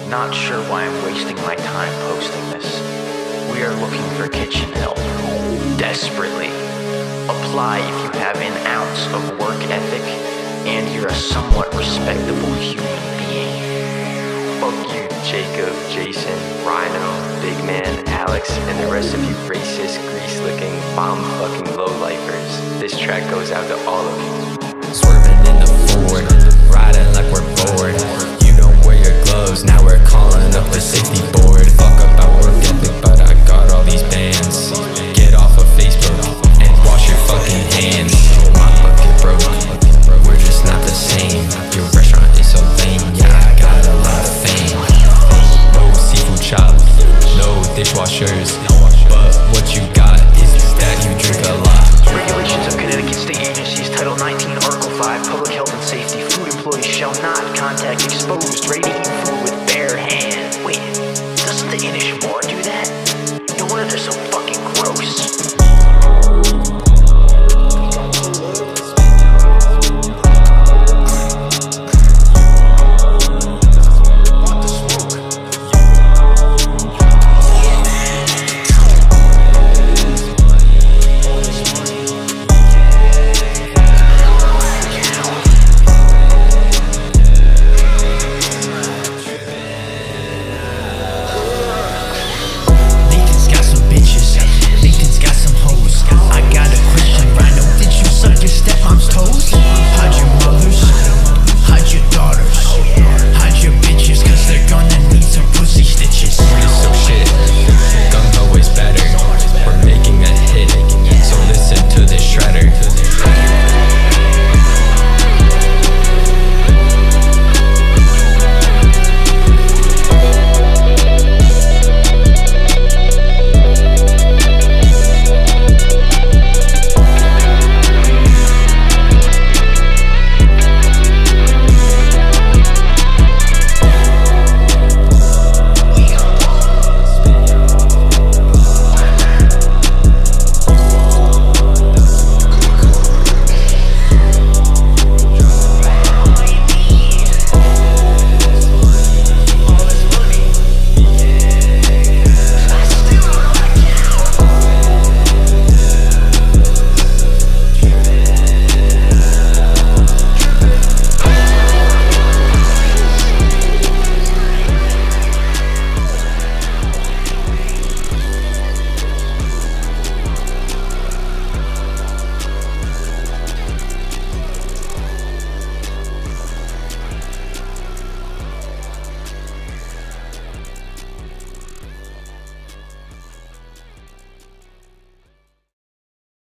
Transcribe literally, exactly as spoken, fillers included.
Not sure why I'm wasting my time posting this. We are looking for kitchen help. Desperately. Apply if you have an ounce of work ethic and you're a somewhat respectable human being. Fuck you, Jacob, Jason, Rhino, Big Man, Alex, and the rest of you racist, grease-licking, bomb-fucking lowlifers. This track goes out to all of you. Swerving in the Ford, riding like we're bored. You don't wear your gloves, now we're calling up the safety board. Fuck about work ethic, but I got all these bands. Get off of Facebook and wash your fucking hands. My bucket broke, we're just not the same. Your restaurant is so lame, yeah, I got a lot of fame. No seafood shop, no dishwashers, but what you got is that you drink a lot. Regulations of Connecticut State Agencies, Title nineteen, Article five, Public Health and Safety. Food employees shall not contact exposed, radiating